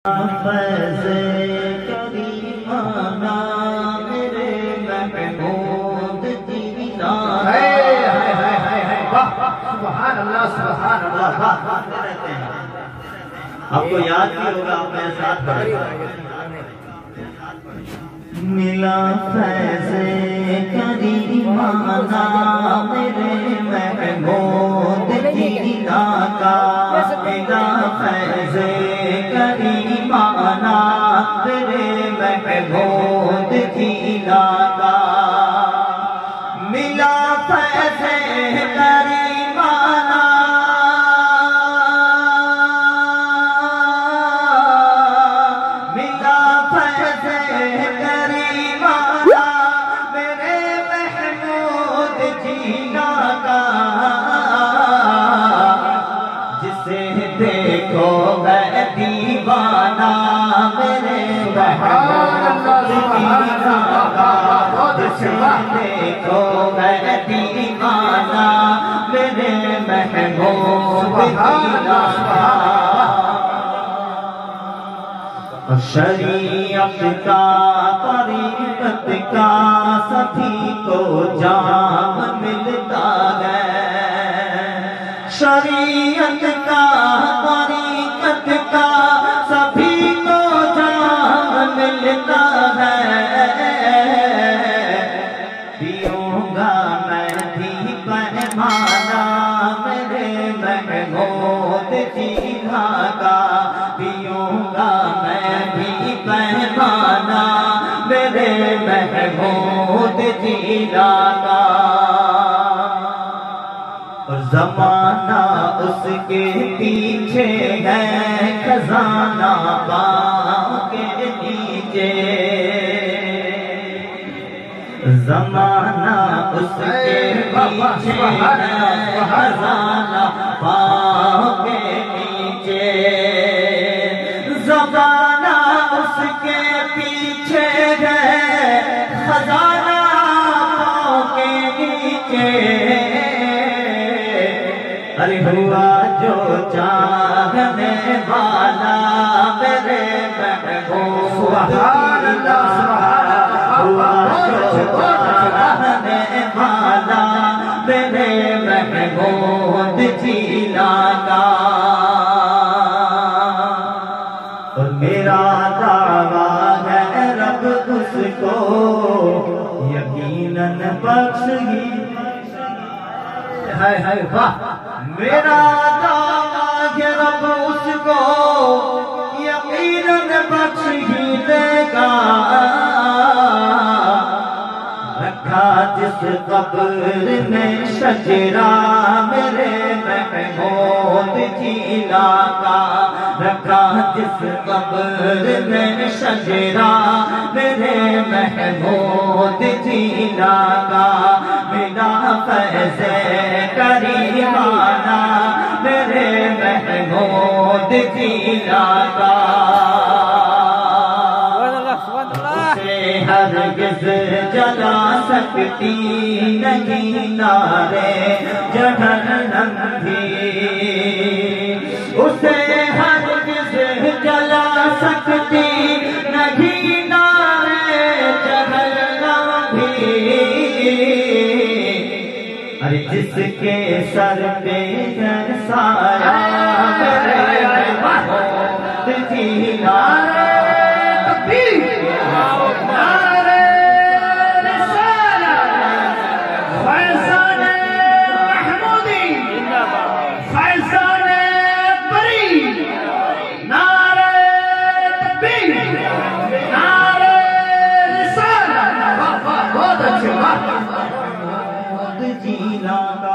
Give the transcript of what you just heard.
فیض کریمانہ میرے محمود جینا سبحان اللہ سبحان اللہ. آپ کو یاد بھی ہوگا آپ میرے ساتھ پڑھیں. ملا فیض کریمانہ میرے محمود جینا کا ملا فیض کریمانہ میرے محمود جینا کا ملا فیض کریمانہ ملا فیض کریمانہ میرے محمود جینا کا جسے دیکھو میں دیوانہ میرے محمود جینا کا جسے دیکھو میں دیوانہ میرے محمود جینا کا شریعت کا طریقت کا سبھی کو جام ملتا ہے شریعت کا طریقت کا سبھی کو جام ملتا ہے پیوں گا میں بھی پیمانہ میرے محمود جینا کا پیوں گا میں بھی پیمانہ میرے محمود جینا کا اور زمانہ اس کے پیچھے ہے خزانہ پاؤں کے نیچے زمانہ اس کے پیچھے ہے خزانہ پاؤں کے نیچے زمانہ اس کے پیچھے ہے خزانہ پاؤں کے نیچے ارے ہوا جو چاہنے والا میرے محمود سبحان اللہ ہوا جو چاہنے والا میرے محمود جینا کا اور میرا دعویٰ ہے رب اس کو یقیناً بخش ہی ہے میرا دعویٰ ہے رب اس کو یقیناً بخش ہی دے گا رکھا جس قبر میں شجرہ میرے محمود جینا کا رکھا جس قبر میں شجرہ میرے محمود جینا کا ملا فیض کریمانہ میرے محمود جینا کا اسے ہرگز جلا سکتی نہیں نارے جہنم بھی اسے ہرگز جلا سکتی نہیں نارے جہنم بھی ارے جس کے سر پہ ہے سایہ میرے محمود جینا جینا کا